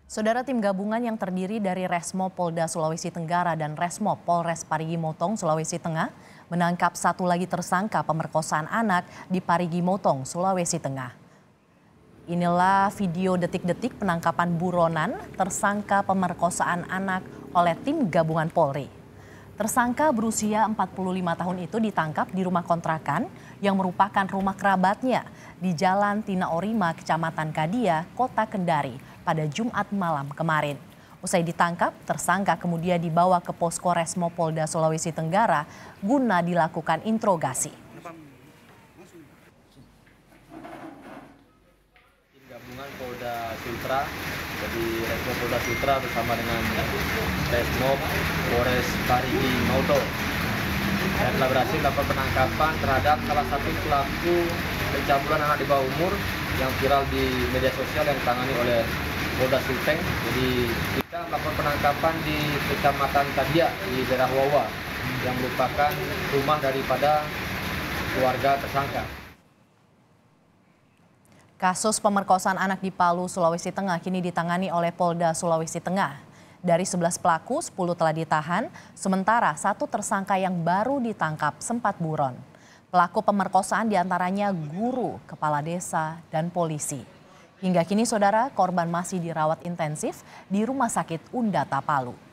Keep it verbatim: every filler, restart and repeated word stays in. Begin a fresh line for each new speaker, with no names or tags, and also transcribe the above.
Saudara, tim gabungan yang terdiri dari Resmo Polda Sulawesi Tenggara dan Resmo Polres Parigi Motong, Sulawesi Tengah menangkap satu lagi tersangka pemerkosaan anak di Parigi Motong, Sulawesi Tengah. Inilah video detik-detik penangkapan buronan tersangka pemerkosaan anak oleh tim gabungan Polri. Tersangka berusia empat puluh lima tahun itu ditangkap di rumah kontrakan yang merupakan rumah kerabatnya di Jalan Tina Orima, Kecamatan Kadia, Kota Kendari pada Jumat malam kemarin. Usai ditangkap, tersangka kemudian dibawa ke Posko Resmo Polda Sulawesi Tenggara guna dilakukan interogasi.
Tim gabungan Polda Sultra, jadi Resmo Polda Sultra bersama dengan Resmo Polres Parigi Motong dan telah berhasil melakukan penangkapan terhadap salah satu pelaku pencabulan anak di bawah umur yang viral di media sosial yang ditangani oleh Polda Sulteng. Jadi kita melakukan penangkapan di Kecamatan Kadia di daerah Wawa yang merupakan rumah daripada keluarga tersangka.
Kasus pemerkosaan anak di Palu, Sulawesi Tengah kini ditangani oleh Polda Sulawesi Tengah. Dari sebelas pelaku, sepuluh telah ditahan, sementara satu tersangka yang baru ditangkap sempat buron. Pelaku pemerkosaan diantaranya guru, kepala desa, dan polisi. Hingga kini saudara, korban masih dirawat intensif di Rumah Sakit Undata Palu.